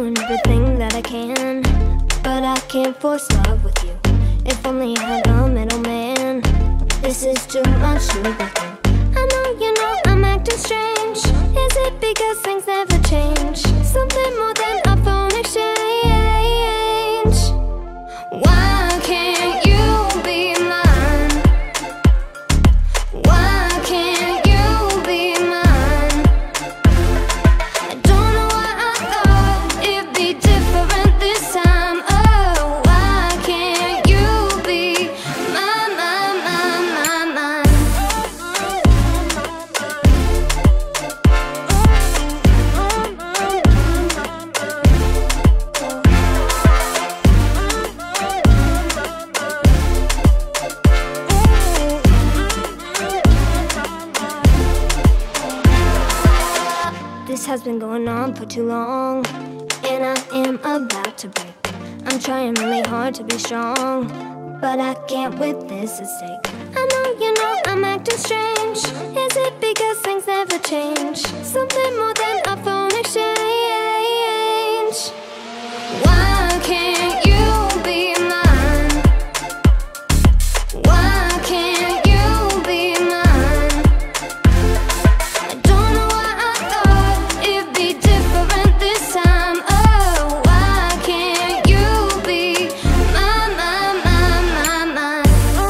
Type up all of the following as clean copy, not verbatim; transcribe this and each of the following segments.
doing everything that I can, but I can't force love with you. If only I had a middleman. This is too much to go through. I know you know I'm acting strange. Is it because things never change? Something more than a phone exchange. Why can't you be mine? Why can't you be mine? I don't know why I thought it'd be different this time. Oh, why can't you be mine, mine, mine, mine, mine? This has been going on for too long, and I am about to break. I'm trying really hard to be strong, but I can't with this at stake. I know you know I'm acting strange. Is it because things never change? Something more than a phone exchange. Why can't you be mine? Why can't you be mine? I don't know why I thought it'd be different this time. Oh, why can't you be mine, mine, mine, mine, mine?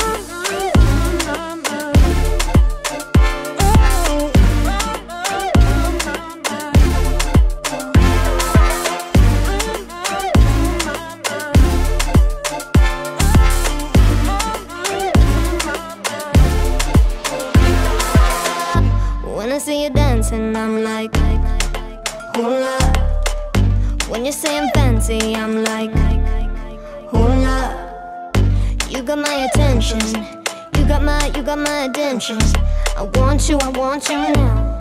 When I see you dancing, I'm like, hula. When you say I'm fancy, I'm like, hula. You got my attention. You got my attention. I want you now.